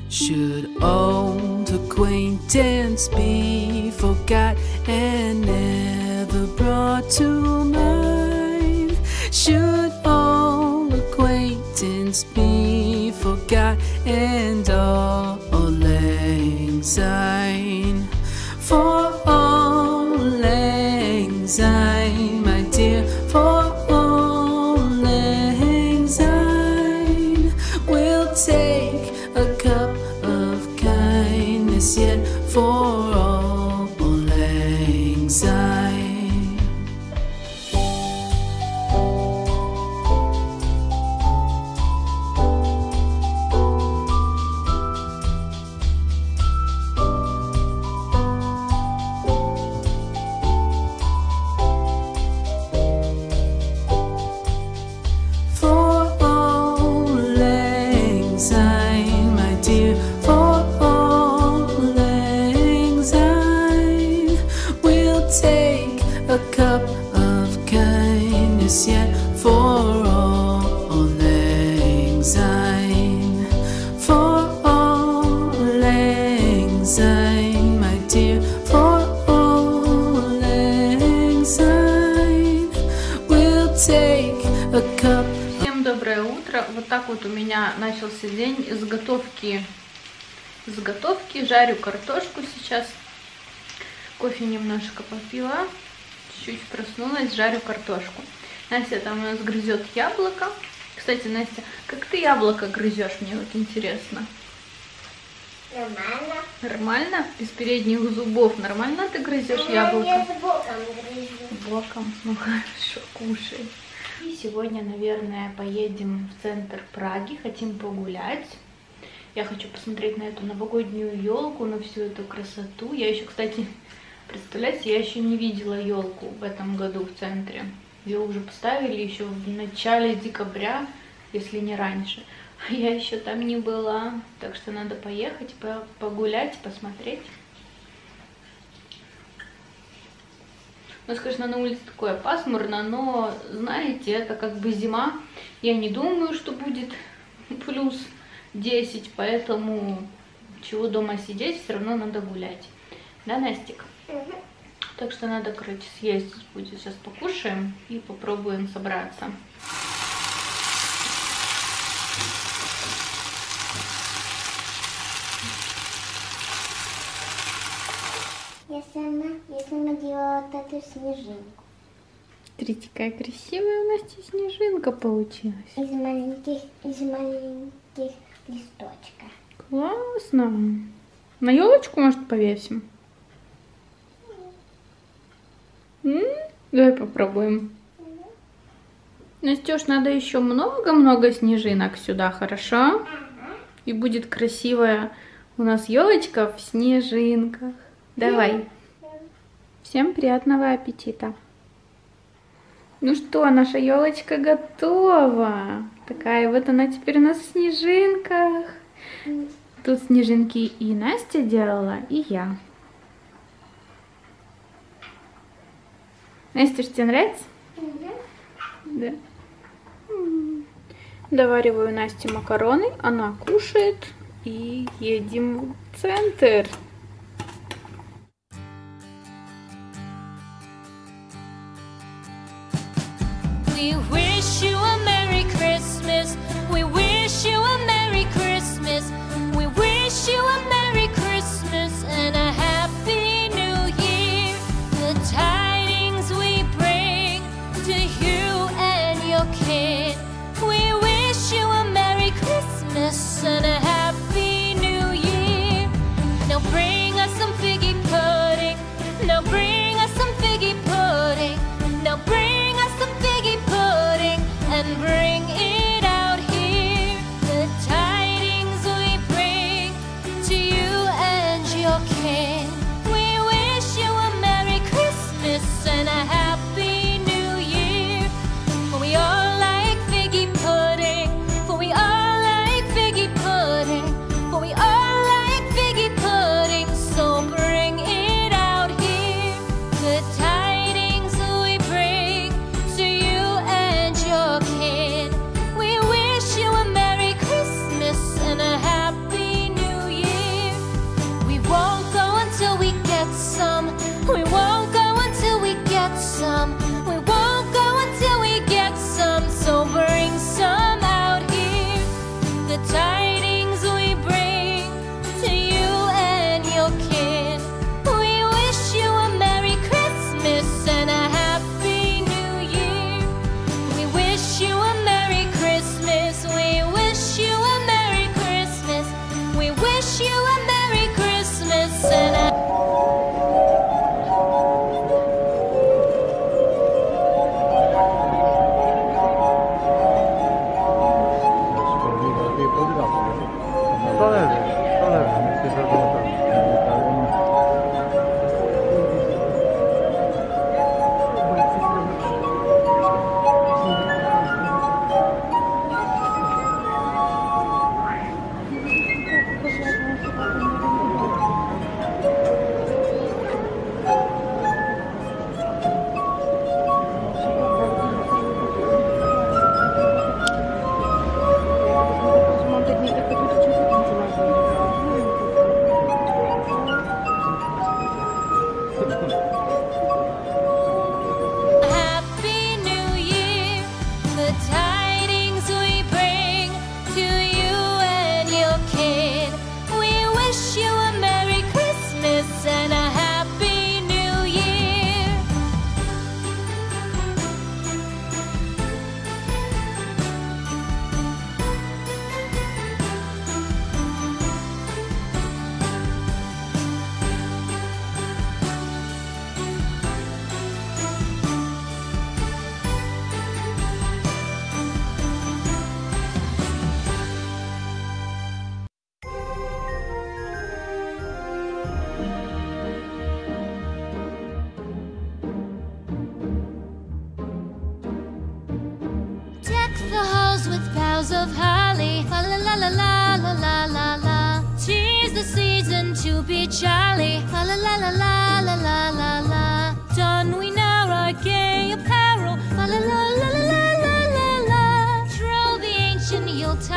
Should old acquaintance be forgot and never brought to mind? Should old acquaintance be forgot and all lang syne? For all lang syne, my dear, for all lang syne, we'll take a cup of kindness yet for all lang syne. A cup of kindness yet for all lang syne. For all lang syne, my dear, for all lang syne, we'll take a cup. Всем доброе утро. Вот так вот у меня начался день с готовки. Жарю картошку сейчас. Кофе немножко попила. Чуть проснулась, жарю картошку. Настя там у нас грызет яблоко. Кстати, Настя, как ты яблоко грызешь, мне вот интересно. Нормально. Нормально? Без передних зубов. Нормально ты грызешь яблоко? Я с боком грызу. Боком? Ну хорошо, кушай. И сегодня, наверное, поедем в центр Праги. Хотим погулять. Я хочу посмотреть на эту новогоднюю елку, на всю эту красоту. Я еще, кстати... Представляете, я еще не видела елку в этом году в центре. Ее уже поставили еще в начале декабря, если не раньше. А я еще там не была. Так что надо поехать, погулять, посмотреть. У нас, конечно, на улице такое пасмурно, но, знаете, это как бы зима. Я не думаю, что будет плюс 10, поэтому чего дома сидеть, все равно надо гулять. Да, Настик? Так что надо, короче, съездить будет. Сейчас покушаем и попробуем собраться. Я сама делала вот эту снежинку. Смотрите, какая красивая у Насти снежинка получилась. Из маленьких листочков. Классно. На елочку, может, повесим? Давай попробуем. Настюш, надо еще много-много снежинок сюда, хорошо? И будет красивая у нас елочка в снежинках. Давай. Всем приятного аппетита. Ну что, наша елочка готова. Такая вот она теперь у нас в снежинках. Тут снежинки и Настя делала, и я. Настя, тебе нравится? Да. Довариваю Насте макароны, она кушает и едем в центр. We wish you a Merry Christmas. We wish you a Merry Christmas. We wish you a Merry Christmas and a Happy New Year. The tidings we bring to you and your kid. We wish you a Merry Christmas and a Happy New Year. Now bring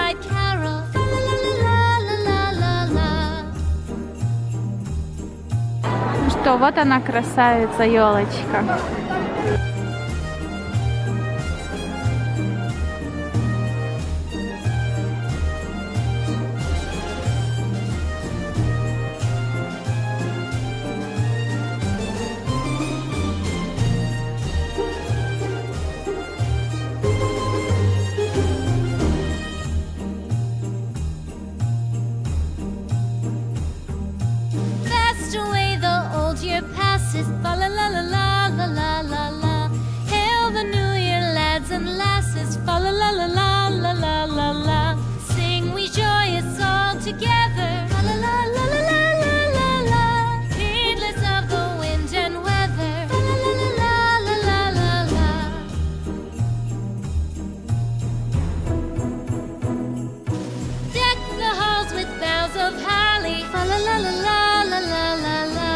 Yuletide carol. Fa la la la la la la la. Ну что, вот она, красавица елочка. Fa la la la la la la la la. Hail the new year, lads and lasses. Fa la la la la la la la la. Sing we joyous all together. Fa la la la la la la la la. Heedless of the wind and weather. Fa la la la la la la la. Deck the halls with boughs of holly. Fa la la la la la la la la.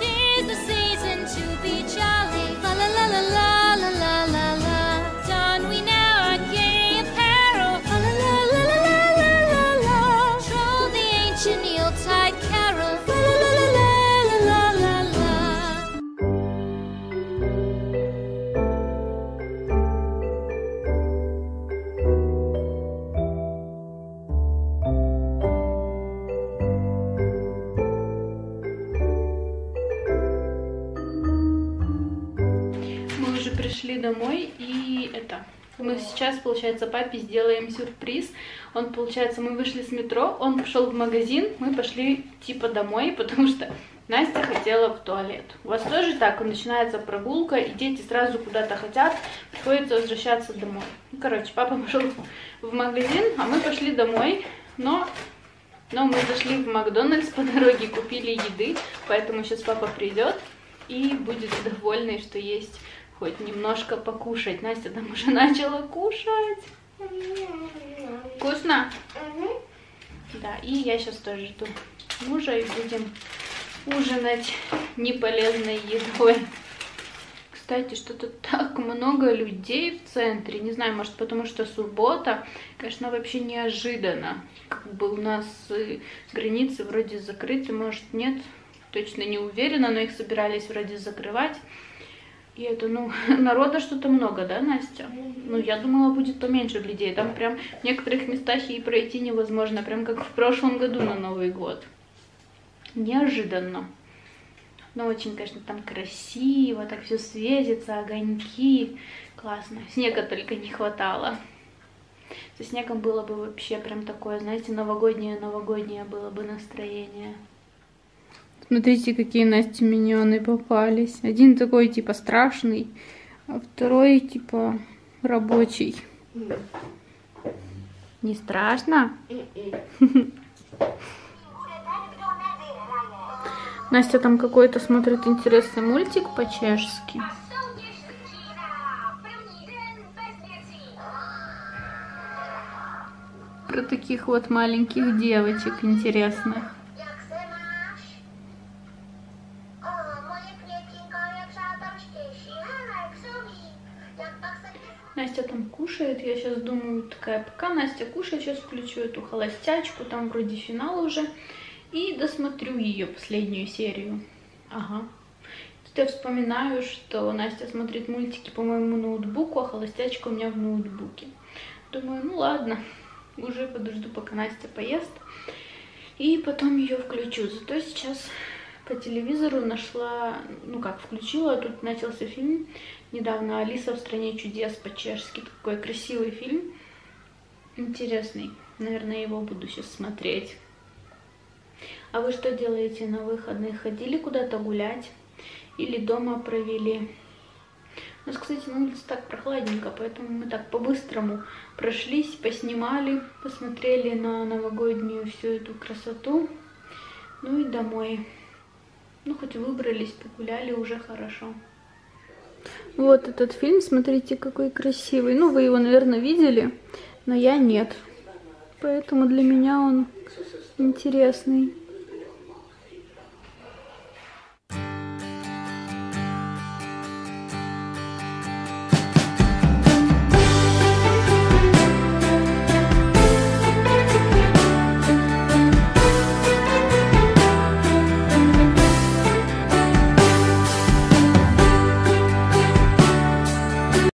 Пришли домой, и мы сейчас, получается, папе сделаем сюрприз. Он, получается, мы вышли с метро, он пошел в магазин, мы пошли типа домой, потому что Настя хотела в туалет. У вас тоже так? Начинается прогулка, и дети сразу куда-то хотят, приходится возвращаться домой. Ну, короче, папа пошел в магазин, а мы пошли домой, но мы зашли в Макдональдс по дороге, купили еды, поэтому сейчас папа придет и будет довольный, что есть хоть немножко покушать. Настя там уже начала кушать. Вкусно? Да, и я сейчас тоже жду мужа, и будем ужинать неполезной едой. Кстати, что-то так много людей в центре. Не знаю, может, потому что суббота. Конечно, вообще неожиданно. Как бы у нас границы вроде закрыты, может, нет. Точно не уверена, но их собирались вроде закрывать. И это, народа что-то много, да, Настя? Ну, я думала, будет поменьше людей. Там прям в некоторых местах и пройти невозможно, прям как в прошлом году на Новый год. Неожиданно. Но очень, конечно, там красиво, так все светится, огоньки. Классно. Снега только не хватало. Со снегом было бы вообще прям такое, знаете, новогоднее было бы настроение. Смотрите, какие Насте миньоны попались. Один такой, типа, страшный, а второй, типа, рабочий. Не страшно? Настя там какой-то смотрит интересный мультик по-чешски. Про таких вот маленьких девочек интересных. Настя там кушает, я сейчас думаю, такая, пока Настя кушает, сейчас включу эту холостячку, там вроде финал уже, и досмотрю ее последнюю серию. Ага. Тут я вспоминаю, что Настя смотрит мультики по моему ноутбуку, а холостячка у меня в ноутбуке. Думаю, ну ладно, уже подожду, пока Настя поест, и потом ее включу. Зато сейчас по телевизору нашла, включила, тут начался фильм недавно «Алиса в стране чудес» по-чешски. Такой красивый фильм, интересный. Наверное, его буду сейчас смотреть. А вы что делаете на выходных? Ходили куда-то гулять или дома провели? У нас, кстати, на улице так прохладненько, поэтому мы так по-быстрому прошлись, поснимали, посмотрели на новогоднюю всю эту красоту. Ну и домой. Хоть выбрались, погуляли, уже хорошо. Вот этот фильм, смотрите, какой красивый. Вы его, наверное, видели, но я нет. Поэтому для меня он интересный.